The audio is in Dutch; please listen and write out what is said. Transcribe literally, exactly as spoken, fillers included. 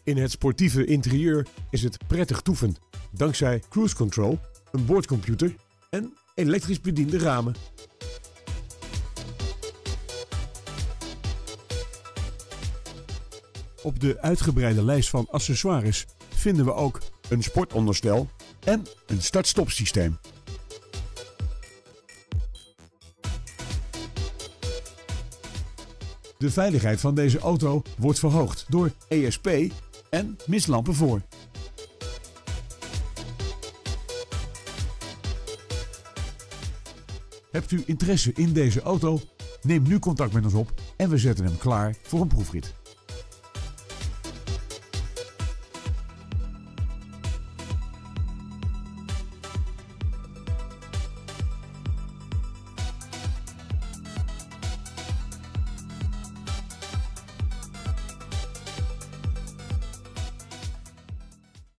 In het sportieve interieur is het prettig toeven, dankzij cruise control, een boordcomputer en elektrisch bediende ramen. Op de uitgebreide lijst van accessoires vinden we ook een sportonderstel en een start-stop systeem. De veiligheid van deze auto wordt verhoogd door E S P en mistlampen voor. Hebt u interesse in deze auto? Neem nu contact met ons op en we zetten hem klaar voor een proefrit.